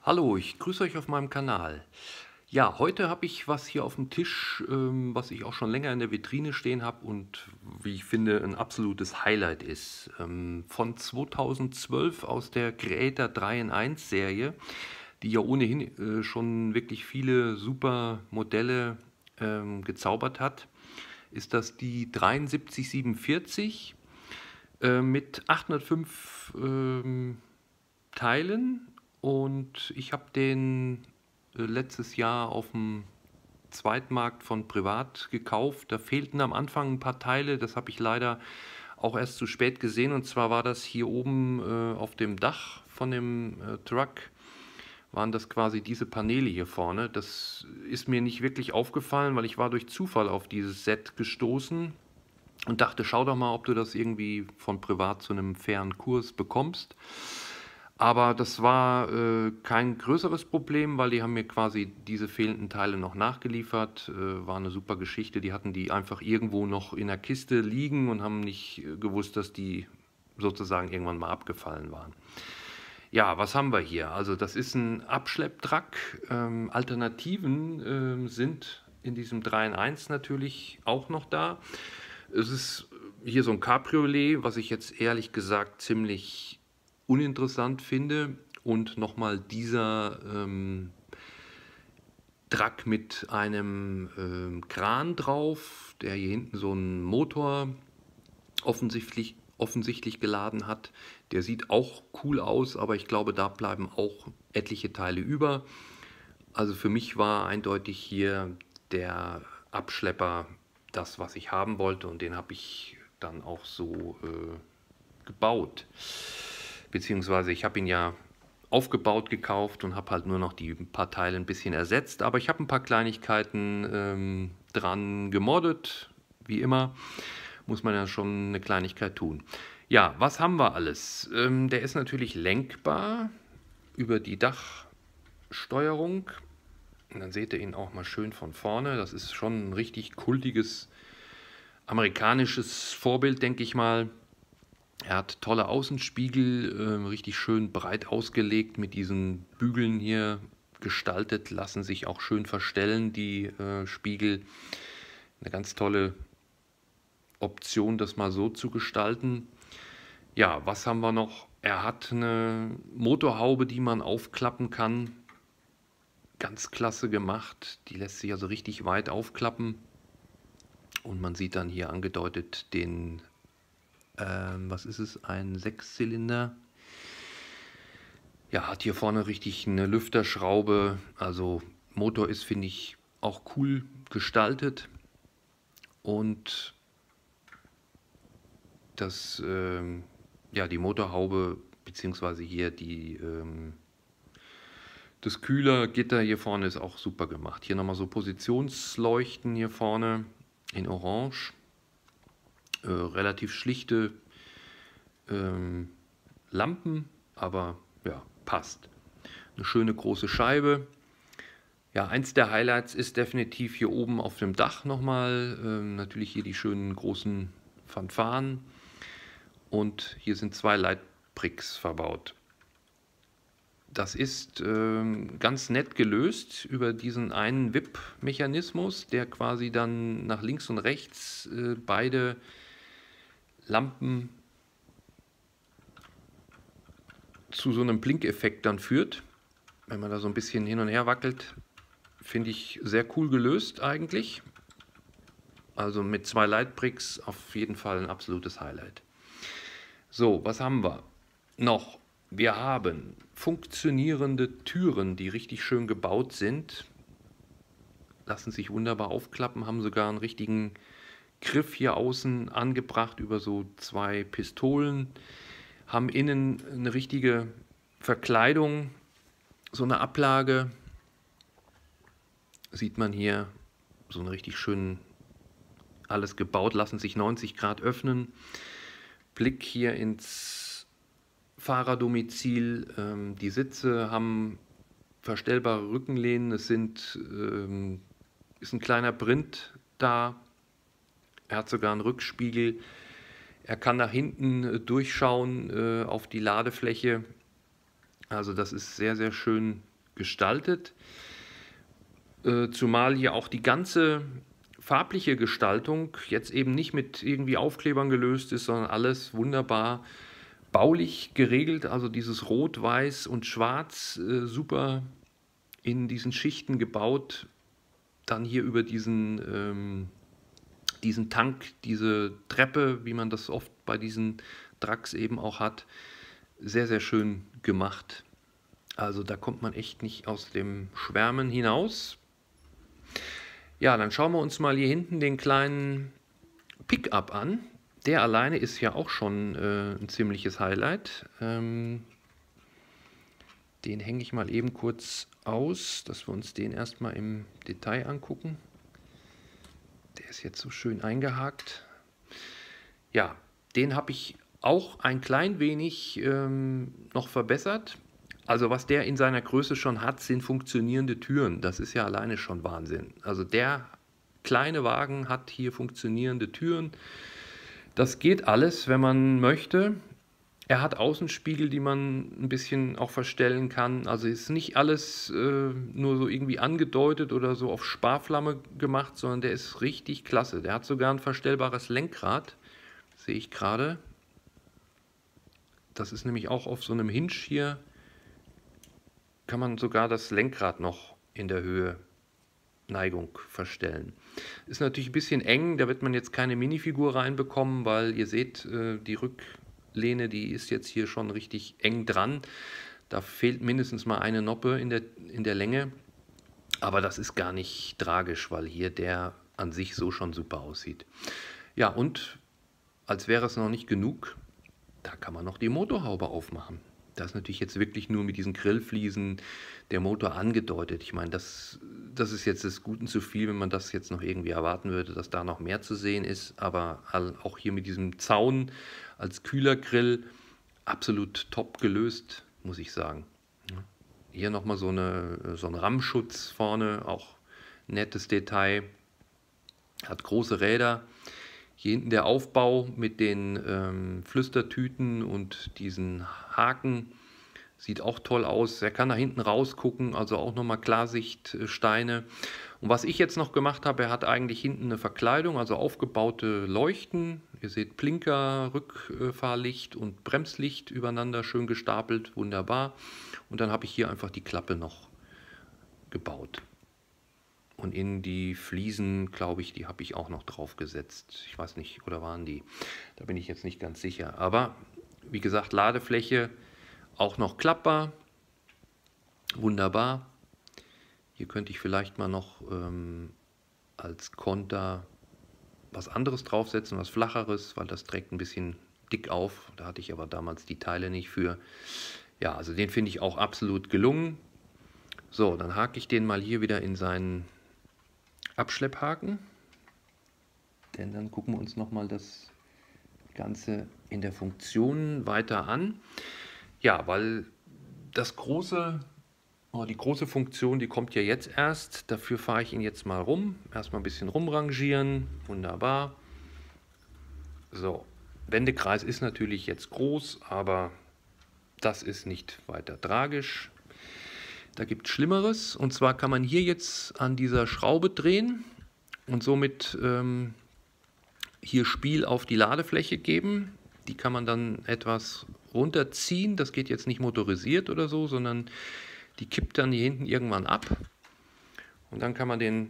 Hallo, ich grüße euch auf meinem Kanal. Ja, heute habe ich was hier auf dem Tisch, was ich auch schon länger in der Vitrine stehen habe und wie ich finde, ein absolutes Highlight ist. Von 2012 aus der Creator 3 in 1 Serie, die ja ohnehin schon wirklich viele super Modelle gezaubert hat, ist das die 7347 mit 805 Teilen, und ich habe den letztes Jahr auf dem Zweitmarkt von privat gekauft. Da fehlten am Anfang ein paar Teile, das habe ich leider auch erst zu spät gesehen, und zwar war das hier oben auf dem Dach von dem Truck, waren das quasi diese Paneele hier vorne. Das ist mir nicht wirklich aufgefallen, weil ich war durch Zufall auf dieses Set gestoßen und dachte, schau doch mal, ob du das irgendwie von privat zu einem fairen Kurs bekommst. Aber das war kein größeres Problem, weil die haben mir quasi diese fehlenden Teile noch nachgeliefert. War eine super Geschichte. Die hatten die einfach irgendwo noch in der Kiste liegen und haben nicht gewusst, dass die sozusagen irgendwann mal abgefallen waren. Ja, was haben wir hier? Also das ist ein Abschlepptruck. Alternativen sind in diesem 3 in 1 natürlich auch noch da. Es ist hier so ein Cabriolet, was ich jetzt ehrlich gesagt ziemlich uninteressant finde. Und nochmal dieser Truck mit einem Kran drauf, der hier hinten so einen Motor offensichtlich geladen hat. Der sieht auch cool aus, aber ich glaube, da bleiben auch etliche Teile über. Also für mich war eindeutig hier der Abschlepper das, was ich haben wollte, und den habe ich dann auch so gebaut. Beziehungsweise ich habe ihn ja aufgebaut gekauft und habe halt nur noch die paar Teile ein bisschen ersetzt. Aber ich habe ein paar Kleinigkeiten dran gemoddet, wie immer. Muss man ja schon eine Kleinigkeit tun. Ja, was haben wir alles? Der ist natürlich lenkbar über die Dachsteuerung. Und dann seht ihr ihn auch mal schön von vorne. Das ist schon ein richtig kultiges amerikanisches Vorbild, denke ich mal. Er hat tolle Außenspiegel, richtig schön breit ausgelegt, mit diesen Bügeln hier gestaltet, lassen sich auch schön verstellen, die Spiegel. Eine ganz tolle Option, das mal so zu gestalten. Ja, was haben wir noch? Er hat eine Motorhaube, die man aufklappen kann. Ganz klasse gemacht. Die lässt sich also richtig weit aufklappen. Und man sieht dann hier angedeutet den, was ist es, ein Sechszylinder. Ja, hat hier vorne richtig eine Lüfterschraube. Also Motor ist, finde ich, auch cool gestaltet. Und das, ja, die Motorhaube, beziehungsweise hier das Kühlergitter hier vorne ist auch super gemacht. Hier nochmal so Positionsleuchten hier vorne in Orange. Relativ schlichte Lampen, aber ja, passt. Eine schöne große Scheibe. Ja, eins der Highlights ist definitiv hier oben auf dem Dach nochmal. Natürlich hier die schönen großen Fanfaren. Und hier sind zwei Leitbricks verbaut. Das ist ganz nett gelöst über diesen einen Wipp-Mechanismus, der quasi dann nach links und rechts beide Lampen zu so einem Blinkeffekt dann führt. Wenn man da so ein bisschen hin und her wackelt, finde ich sehr cool gelöst eigentlich. Also mit zwei Leitbricks auf jeden Fall ein absolutes Highlight. So, was haben wir noch? Wir haben funktionierende Türen, die richtig schön gebaut sind. Lassen sich wunderbar aufklappen, haben sogar einen richtigen Griff hier außen angebracht über so zwei Pistolen. Haben innen eine richtige Verkleidung, so eine Ablage. Sieht man hier, so eine richtig schön alles gebaut, lassen sich 90 Grad öffnen. Blick hier ins Fahrerdomizil. Die Sitze haben verstellbare Rückenlehnen. Es ist ein kleiner Print da. Er hat sogar einen Rückspiegel. Er kann nach hinten durchschauen auf die Ladefläche. Also das ist sehr, sehr schön gestaltet. Zumal hier auch die ganze farbliche Gestaltung jetzt eben nicht mit irgendwie Aufklebern gelöst ist, sondern alles wunderbar baulich geregelt. Also dieses Rot, Weiß und Schwarz super in diesen Schichten gebaut. Dann hier über diesen Tank, diese Treppe, wie man das oft bei diesen Trucks eben auch hat. Sehr, sehr schön gemacht. Also da kommt man echt nicht aus dem Schwärmen hinaus. Ja, dann schauen wir uns mal hier hinten den kleinen Pickup an. Der alleine ist ja auch schon ein ziemliches Highlight. Den hänge ich mal eben kurz aus, dass wir uns den erstmal im Detail angucken. Der ist jetzt so schön eingehakt. Ja, den habe ich auch ein klein wenig noch verbessert. Also was der in seiner Größe schon hat, sind funktionierende Türen. Das ist ja alleine schon Wahnsinn. Also der kleine Wagen hat hier funktionierende Türen. Das geht alles, wenn man möchte. Er hat Außenspiegel, die man ein bisschen auch verstellen kann. Also ist nicht alles nur so irgendwie angedeutet oder so auf Sparflamme gemacht, sondern der ist richtig klasse. Der hat sogar ein verstellbares Lenkrad, sehe ich gerade. Das ist nämlich auch auf so einem Hinge hier, kann man sogar das Lenkrad noch in der Höhe Neigung verstellen. Ist natürlich ein bisschen eng, da wird man jetzt keine Minifigur reinbekommen, weil ihr seht, die Rücklehne, die ist jetzt hier schon richtig eng dran. Da fehlt mindestens mal eine Noppe in der Länge. Aber das ist gar nicht tragisch, weil hier der an sich so schon super aussieht. Ja, und als wäre es noch nicht genug, da kann man noch die Motorhaube aufmachen. Das ist natürlich jetzt wirklich nur mit diesen Grillfliesen der Motor angedeutet. Ich meine, das ist jetzt des Guten zu viel, wenn man das jetzt noch irgendwie erwarten würde, dass da noch mehr zu sehen ist. Aber auch hier mit diesem Zaun als Kühlergrill absolut top gelöst, muss ich sagen. Hier nochmal so ein Rammschutz vorne, auch nettes Detail. Hat große Räder. Hier hinten der Aufbau mit den Flüstertüten und diesen Haken sieht auch toll aus. Er kann da hinten rausgucken, also auch nochmal Klarsichtsteine. Und was ich jetzt noch gemacht habe, er hat eigentlich hinten eine Verkleidung, also aufgebaute Leuchten. Ihr seht Blinker, Rückfahrlicht und Bremslicht übereinander schön gestapelt, wunderbar. Und dann habe ich hier einfach die Klappe noch gebaut. Und in die Fliesen, glaube ich, die habe ich auch noch drauf gesetzt. Ich weiß nicht, oder waren die? Da bin ich jetzt nicht ganz sicher. Aber wie gesagt, Ladefläche auch noch klappbar. Wunderbar. Hier könnte ich vielleicht mal noch als Konter was anderes draufsetzen, was flacheres, weil das trägt ein bisschen dick auf. Da hatte ich aber damals die Teile nicht für. Ja, also den finde ich auch absolut gelungen. So, dann hake ich den mal hier wieder in seinen Abschlepphaken, denn dann gucken wir uns nochmal das Ganze in der Funktion weiter an. Ja, weil die große Funktion, die kommt ja jetzt erst. Dafür fahre ich ihn jetzt mal rum. Erstmal ein bisschen rumrangieren. Wunderbar. So, Wendekreis ist natürlich jetzt groß, aber das ist nicht weiter tragisch. Da gibt es Schlimmeres, und zwar kann man hier jetzt an dieser Schraube drehen und somit hier Spiel auf die Ladefläche geben. Die kann man dann etwas runterziehen. Das geht jetzt nicht motorisiert oder so, sondern die kippt dann hier hinten irgendwann ab. Und dann kann man den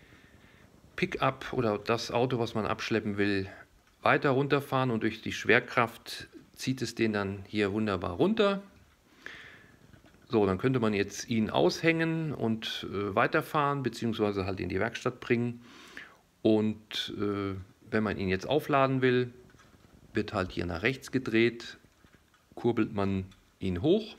Pickup oder das Auto, was man abschleppen will, weiter runterfahren, und durch die Schwerkraft zieht es den dann hier wunderbar runter. So, dann könnte man jetzt ihn aushängen und weiterfahren, beziehungsweise halt in die Werkstatt bringen. Und wenn man ihn jetzt aufladen will, wird halt hier nach rechts gedreht, kurbelt man ihn hoch.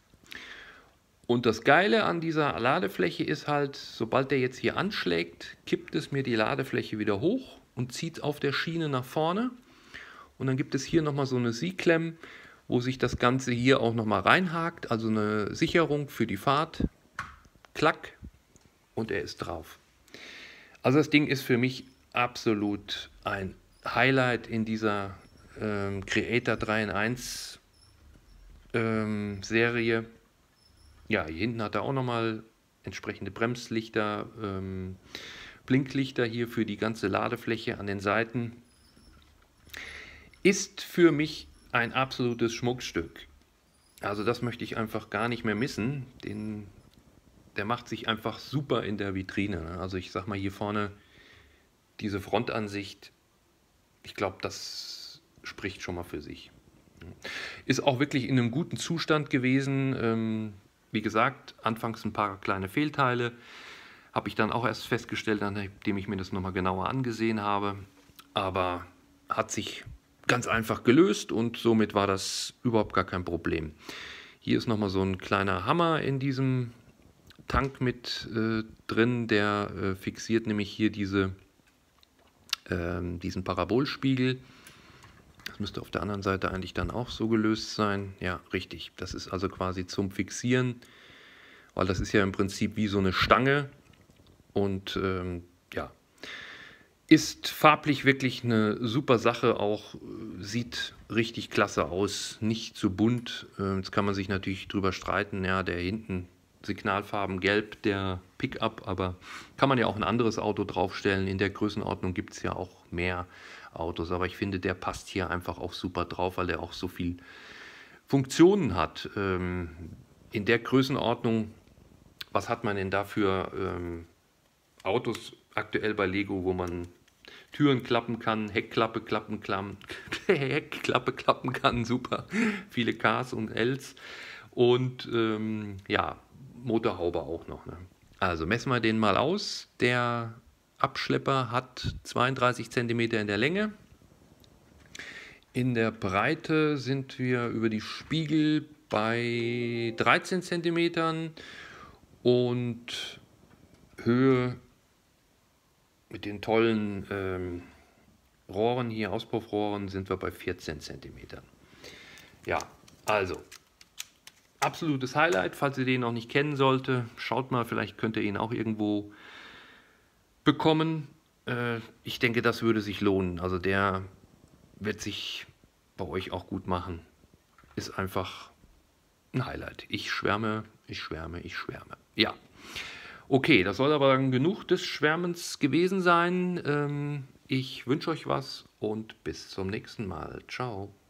Und das Geile an dieser Ladefläche ist halt, sobald der jetzt hier anschlägt, kippt es mir die Ladefläche wieder hoch und zieht auf der Schiene nach vorne. Und dann gibt es hier nochmal so eine Sie-Klemm, wo sich das Ganze hier auch nochmal reinhakt, also eine Sicherung für die Fahrt. Klack, und er ist drauf. Also das Ding ist für mich absolut ein Highlight in dieser Creator 3 in 1 Serie. Ja, hier hinten hat er auch nochmal entsprechende Bremslichter, Blinklichter hier für die ganze Ladefläche an den Seiten. Ist für mich ein absolutes Schmuckstück. Also das möchte ich einfach gar nicht mehr missen. Der macht sich einfach super in der Vitrine, ne? Also ich sag mal hier vorne, diese Frontansicht, ich glaube, das spricht schon mal für sich. Ist auch wirklich in einem guten Zustand gewesen. Wie gesagt, anfangs ein paar kleine Fehlteile. Habe ich dann auch erst festgestellt, nachdem ich mir das nochmal genauer angesehen habe. Aber hat sich ganz einfach gelöst und somit war das überhaupt gar kein Problem. Hier ist nochmal so ein kleiner Hammer in diesem Tank mit drin, der fixiert nämlich hier diesen Parabolspiegel. Das müsste auf der anderen Seite eigentlich dann auch so gelöst sein. Ja, richtig. Das ist also quasi zum Fixieren, weil das ist ja im Prinzip wie so eine Stange und ja, ist farblich wirklich eine super Sache, auch sieht richtig klasse aus, nicht zu bunt. Jetzt kann man sich natürlich drüber streiten, ja, der hinten Signalfarben gelb, der Pickup, aber kann man ja auch ein anderes Auto draufstellen. In der Größenordnung gibt es ja auch mehr Autos, aber ich finde, der passt hier einfach auch super drauf, weil er auch so viel Funktionen hat. In der Größenordnung, was hat man denn da für Autos aktuell bei Lego, wo man Türen klappen kann, Heckklappe klappen kann, super, viele Ks und Ls und ja, Motorhaube auch noch. Ne? Also messen wir den mal aus. Der Abschlepper hat 32 cm in der Länge. In der Breite sind wir über die Spiegel bei 13 cm und Höhe mit den tollen Rohren hier, Auspuffrohren, sind wir bei 14 cm. Ja, also absolutes Highlight, falls ihr den noch nicht kennen sollte. Schaut mal, vielleicht könnt ihr ihn auch irgendwo bekommen. Ich denke, das würde sich lohnen. Also der wird sich bei euch auch gut machen. Ist einfach ein Highlight. Ich schwärme, ich schwärme, ich schwärme. Ja. Okay, das soll aber dann genug des Schwärmens gewesen sein. Ich wünsche euch was und bis zum nächsten Mal. Ciao.